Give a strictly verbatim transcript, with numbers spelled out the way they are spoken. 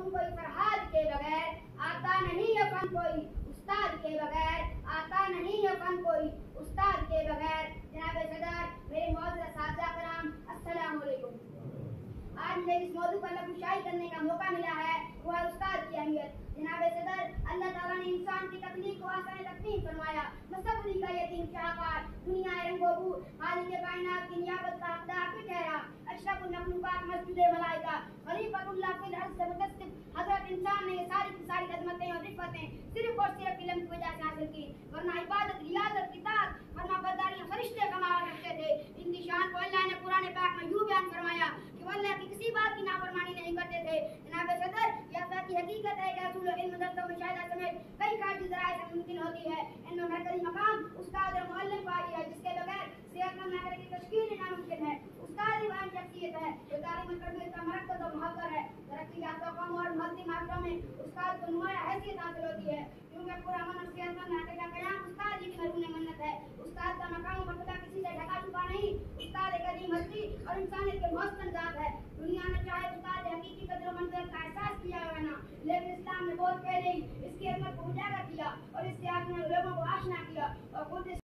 तुमको सरहद के बगैर आता नहीं है फन कोई, उस्ताद के बगैर आता नहीं है फन कोई, उस्ताद के बगैर। जनाब सदर, मेरे मौजूदा साथिया कराम, अस्सलाम वालेकुम। आज मुझे इस मौजू पर लफ्ज़शाई करने का मौका मिला है, वह उस्ताद की अहमियत। जनाब सदर, अल्लाह ताला ने इंसान की तकलीफ को आसान तकसीम फरमाया। मुस्तक़बिल का यतीम शाहकार, दुनिया रंगोबू, खालिक कायनात की नियाबत का हकदार भी ठहरा। अशरफुल मखलूकात मस्जिदे मलाइका, खलीफतुल्लाह फिल अर्ज़ से मुतस्सिफ हज़रत इंसान ने ये सारी की सारी अज़मतें और रिफ़तें सिर्फ और सिर्फ इल्म की वजह से हासिल की, वरना इबादत, रियाज़त, इताअत, फरमाबरदारी फरिश्ते कमाया करते थे। इनकी शान को अल्लाह ने कुरान पाक में यूं बयान फरमाया कि वो अल्लाह की किसी बात की नाफरमानी नहीं करते थे। जनाब सदर, यह बात की हकीकत है कि रसूल इल्म दर्सों में शायद समेत कई काजी ज़राए से मुमकिन होती है। इनमें मरकज़ी मकाम उस्ताद और मुअल्लिम का ही है, जिसके बगैर सेहतमंद नागरिक की तश्कील नामुमकिन है। उस्ताद ही वह शख्सियत है जो तालीम तरबियत का मरकज़ और महवर है। तरक्की याफ्ता कौमों और मुहद्दिम माशरों में उस्ताद को नुमाया हैसियत हासिल होती है, क्योंकि पूरा अमन और सेहतमंद नागरिक का क़याम उस्ताद ही की मरहूम मन्नत है। उस्ताद का मकाम और मर्तबा किसी से ढका छुपा नहीं। उस्ताद एक अजीम हस्ती और इंसानियत के मोहसन ज़ात है। दुनिया में चाहे उस्ताद हकीकी कदर और मंज़िलत का एहसास किया है ना, लेकिन इस्लाम ने बहुत पहले ही इसकी अहमियत को उजागर किया और इससे आपने लोगों को आशना किया और खुद